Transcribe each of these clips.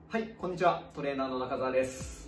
はい、こんにちは。トレーナーの中澤です。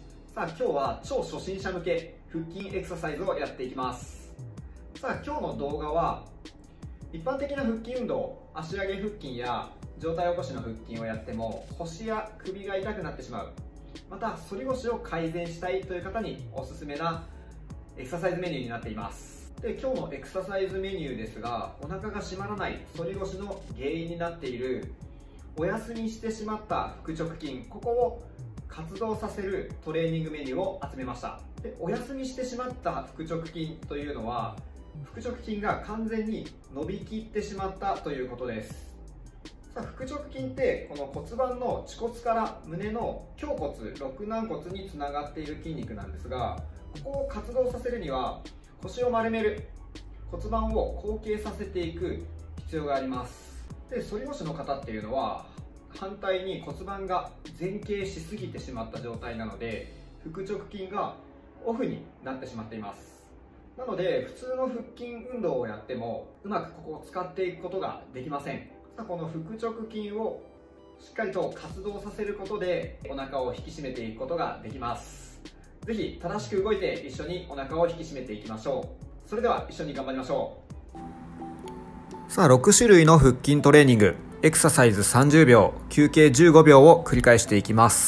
さあ、今日は超初心者向け腹筋エクササイズをやっていきます。さあ、今日の動画は一般的な腹筋運動、足上げ腹筋や上体起こしの腹筋をやっても腰や首が痛くなってしまう、また反り腰を改善したいという方におすすめなエクササイズメニューになっています。で、今日のエクササイズメニューですが、お腹が締まらない反り腰の原因になっているお休みしてしまった腹直筋、ここを活動させるトレーニングメニューを集めました。で、お休みしてしまった腹直筋というのは、腹直筋が完全に伸びきってしまったということです。さあ、腹直筋ってこの骨盤の恥骨から胸の胸骨、肋軟骨につながっている筋肉なんですが、ここを活動させるには腰を丸める、骨盤を後傾させていく必要があります。で、反り腰の方っていうのは反対に骨盤が前傾しすぎてしまった状態なので、腹直筋がオフになってしまっています。なので普通の腹筋運動をやってもうまくここを使っていくことができません。この腹直筋をしっかりと活動させることでお腹を引き締めていくことができます。ぜひ正しく動いて一緒にお腹を引き締めていきましょう。それでは一緒に頑張りましょう。 さあ、6種類の腹筋トレーニング、エクササイズ30秒、休憩15秒を繰り返していきます。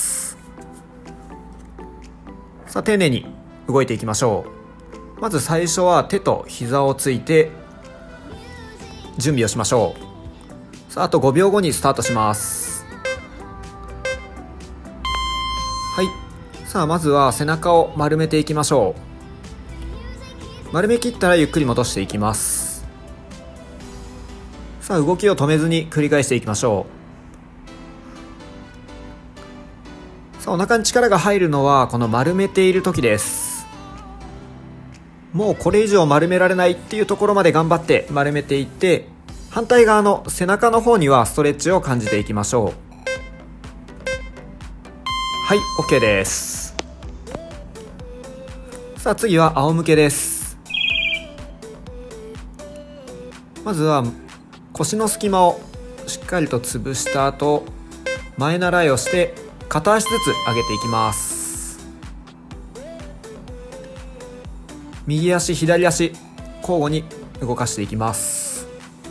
さあ、丁寧に動いていきましょう。まず最初は手と膝をついて準備をしましょう。さあ、あと5秒後にスタートします。はい。さあ、まずは背中を丸めていきましょう。丸めきったらゆっくり戻していきます。さあ、動きを止めずに繰り返していきましょう。さあ、お腹に力が入るのはこの丸めている時です。もうこれ以上丸められないっていうところまで頑張って丸めていって、反対側の背中の方にはストレッチを感じていきましょう。はい、 OK です。さあ、次は仰向けです。まずは腰の隙間をしっかりと潰した後、前習いをして片足ずつ上げていきます。右足左足交互に動かしていきます。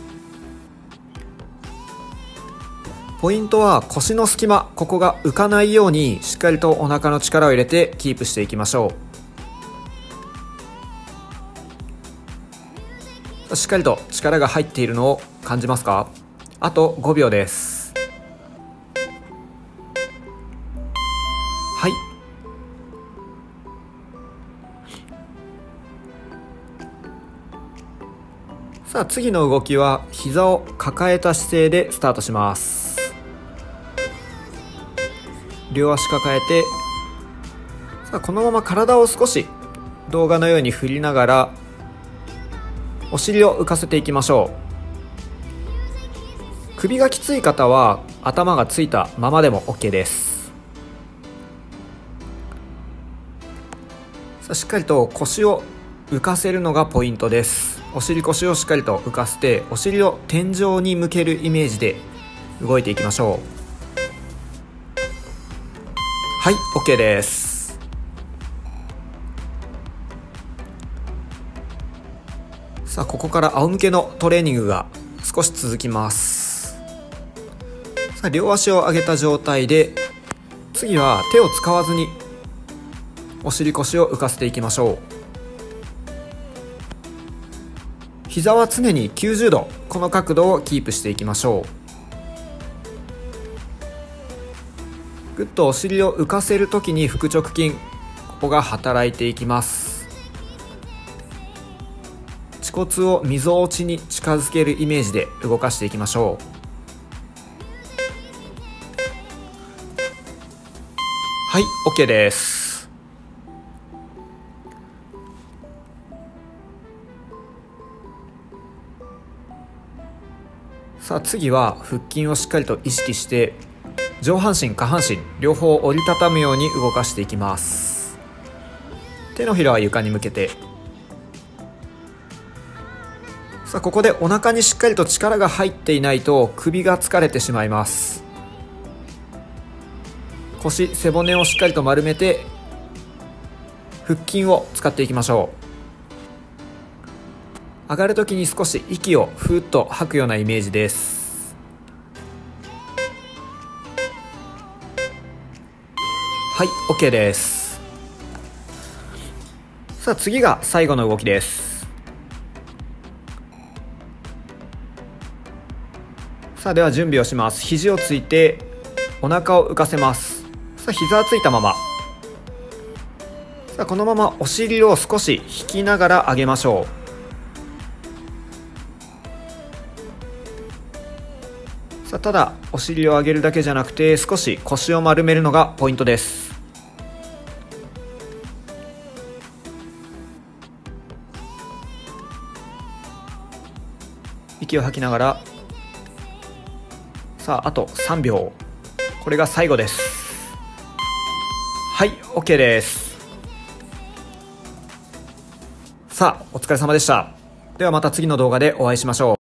ポイントは腰の隙間、ここが浮かないようにしっかりとお腹の力を入れてキープしていきましょう。しっかりと力が入っているのを感じますか？あと5秒です。はい。さあ、次の動きは膝を抱えた姿勢でスタートします。両足抱えて、さあ、このまま体を少し動画のように振りながらお尻を浮かせていきましょう。首がきつい方は頭がついたままでも OK です。さあ、しっかりと腰を浮かせるのがポイントです。お尻腰をしっかりと浮かせて、お尻を天井に向けるイメージで動いていきましょう。はい、 OK です。さあ、ここから仰向けのトレーニングが少し続きます。さあ、両足を上げた状態で、次は手を使わずにお尻腰を浮かせていきましょう。膝は常に90度、この角度をキープしていきましょう。ぐっとお尻を浮かせるときに腹直筋、ここが働いていきます。恥骨をみぞおちに近づけるイメージで動かしていきましょう。はい、 OK です。さあ、次は腹筋をしっかりと意識して上半身下半身両方折りたたむように動かしていきます。手のひらは床に向けて、さあ、ここでお腹にしっかりと力が入っていないと首が疲れてしまいます。 腰、背骨をしっかりと丸めて腹筋を使っていきましょう。上がるときに少し息をふーっと吐くようなイメージです。はい、 OK です。さあ次が最後の動きです。さあでは準備をします。肘をついてお腹を浮かせます。さあ膝はついたまま、さあこのままお尻を少し引きながら上げましょう。さあただお尻を上げるだけじゃなくて少し腰を丸めるのがポイントです。息を吐きながら、さああと3秒、これが最後です。はい、 OK です。さあお疲れ様でした。ではまた次の動画でお会いしましょう。